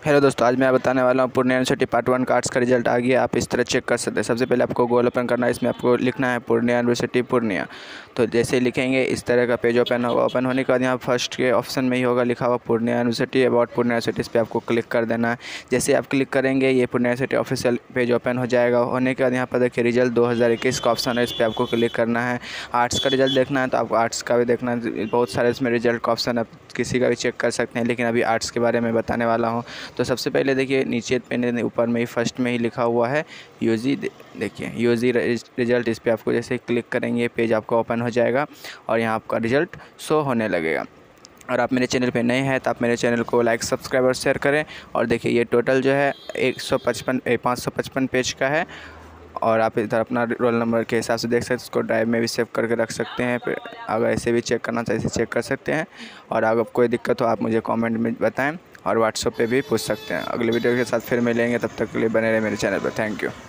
Hello दोस्तों, आज मैं बताने वाला हूँ पूर्णिया यूनिवर्सिटी पार्ट 1 का आर्ट्स का रिजल्ट आ गया। आप इस तरह चेक कर सकते हैं। सबसे पहले आपको गूगल ओपन करना है। इसमें आपको लिखना है पूर्णिया यूनिवर्सिटी पूर्णिया। तो जैसे लिखेंगे इस तरह का पेज ओपन होगा। ओपन होने के बाद यहाँ फर्स्ट के ऑप्शन में ही होगा लिखा हुआ Purnia university about Purnia university. इस पर आपको क्लिक कर देना है। जैसे आप क्लिक करेंगे ये Purnia university official page open हो जाएगा। होने के बाद यहाँ पर देखिए रिजल्ट 2021 का ऑप्शन है, इस पर आपको क्लिक करना है। आर्ट्स का रिजल्ट देखना है तो आपको आर्ट्स का भी देखना है। बहुत सारे इसमें रिजल्ट का ऑप्शन आप किसी का भी चेक कर सकते हैं, लेकिन अभी आर्ट्स के बारे में बताने वाला हूँ। तो सबसे पहले देखिए नीचे पे ऊपर में ही फर्स्ट में ही लिखा हुआ है यूजी। देखिए यूजी रिजल्ट, इस पर आपको जैसे क्लिक करेंगे पेज आपका ओपन हो जाएगा और यहाँ आपका रिजल्ट शो होने लगेगा। और आप मेरे चैनल पे नए हैं तो आप मेरे चैनल को लाइक, सब्सक्राइब और शेयर करें। और देखिए ये टोटल जो है 555 पेज का है। और आप इधर अपना रोल नंबर के हिसाब से देख सकते हैं। उसको ड्राइव में भी सेव करके रख सकते हैं। फिर अगर ऐसे भी चेक करना चाहिए ऐसे चेक कर सकते हैं। और अगर कोई दिक्कत हो आप मुझे कमेंट में बताएं और व्हाट्सएप पे भी पूछ सकते हैं। अगले वीडियो के साथ फिर मिलेंगे, तब तक के लिए बने रहे मेरे चैनल पर। Thank you.